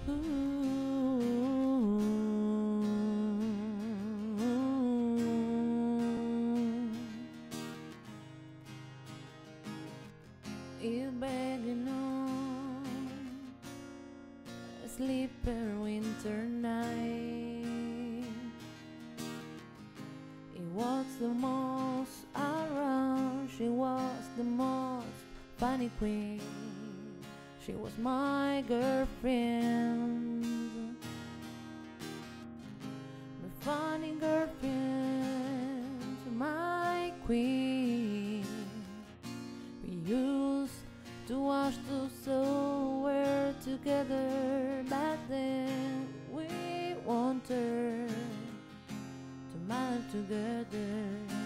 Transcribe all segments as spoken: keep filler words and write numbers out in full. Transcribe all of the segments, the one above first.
You begging on a sleeper winter night. It was the most around. She was the most funny queen. She was my girlfriend, my funny girlfriend, my queen. We used to wash to sew, we're together back then. We wanted to marry together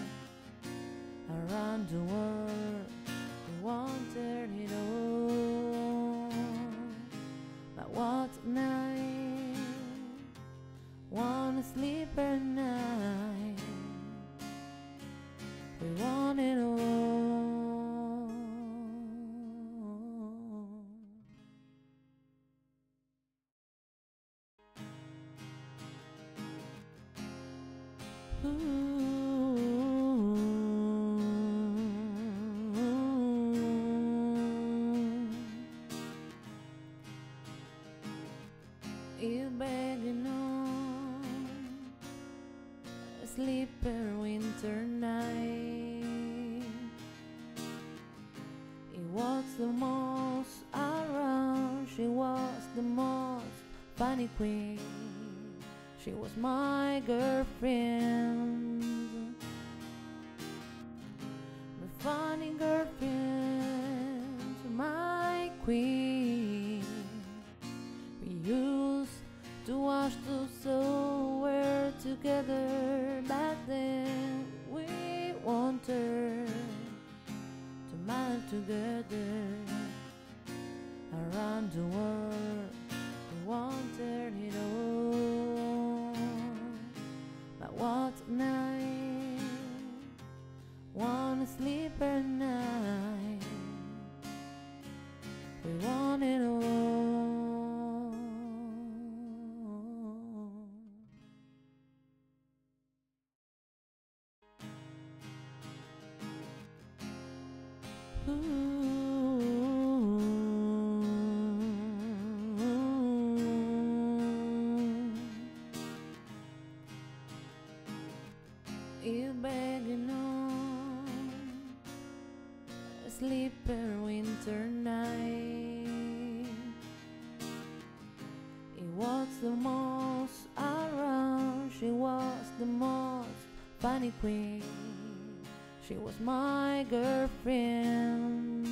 around the world. We wanted it all, but what night, one sleeper night, we want it all. You begging on a sleeper winter night. It was the most around. She was the most funny queen. She was my girlfriend, my funny girlfriend, my queen. We used to wash to sew, we're together back then. We wanted to marry together around the world. We wanted it all, but what night, one sleeper night, we want it all. You begging on a sleeper winter night. It was the most around. She was the most funny queen. She was my girlfriend,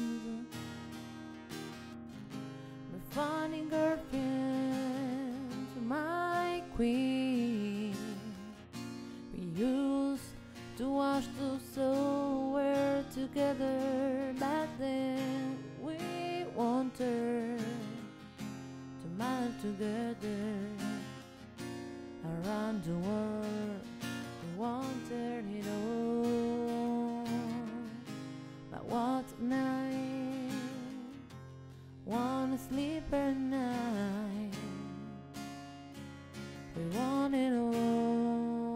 my funny girlfriend, my queen. We used to wash to sew, we're together back then. We wanted to marry together around the world. We wanted it all, but what night, one sleeper night, we want it all.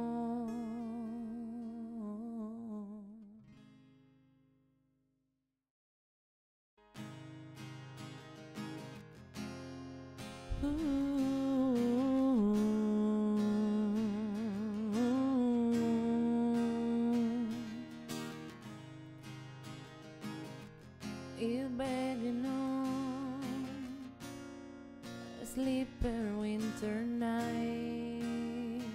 You begging on a sleeper winter night.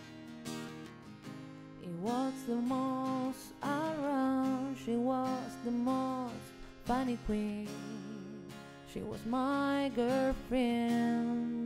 It was the most around. She was the most funny queen. She was my girlfriend,